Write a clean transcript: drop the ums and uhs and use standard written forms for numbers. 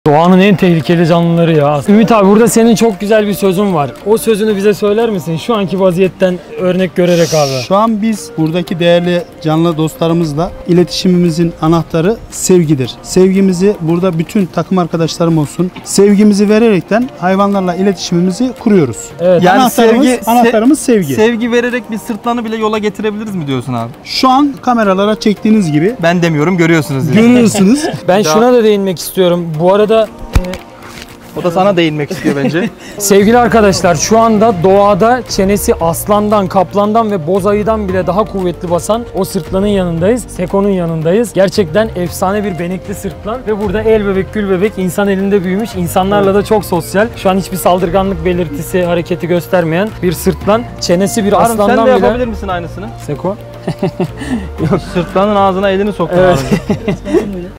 Doğanın en tehlikeli canlıları ya. Ümit abi, burada senin çok güzel bir sözün var. O sözünü bize söyler misin? Şu anki vaziyetten örnek görerek abi. Şu an biz buradaki değerli canlı dostlarımızla iletişimimizin anahtarı sevgidir. Sevgimizi burada bütün takım arkadaşlarım olsun, sevgimizi vererekten hayvanlarla iletişimimizi kuruyoruz. Evet. Yani Anahtarımız sevgi. Sevgi vererek bir sırtlanı bile yola getirebiliriz mi diyorsun abi? Şu an kameralara çektiğiniz gibi Ben demiyorum, görüyorsunuz yani. görüyorsunuz. Ben şuna da değinmek istiyorum. Bu arada O da sana değinmek istiyor bence. sevgili arkadaşlar, şu anda doğada çenesi aslandan, kaplandan ve boz ayıdan bile daha kuvvetli basan o sırtlanın yanındayız. Seko'nun yanındayız. Gerçekten efsane bir benekli sırtlan ve burada el bebek gül bebek insan elinde büyümüş. İnsanlarla da çok sosyal. Şu an hiçbir saldırganlık belirtisi, hareketi göstermeyen bir sırtlan. Çenesi bir Harun, aslandan sen de bile... yapabilir misin aynısını? Seko. Sırtlanın ağzına elini soktun Evet. abi.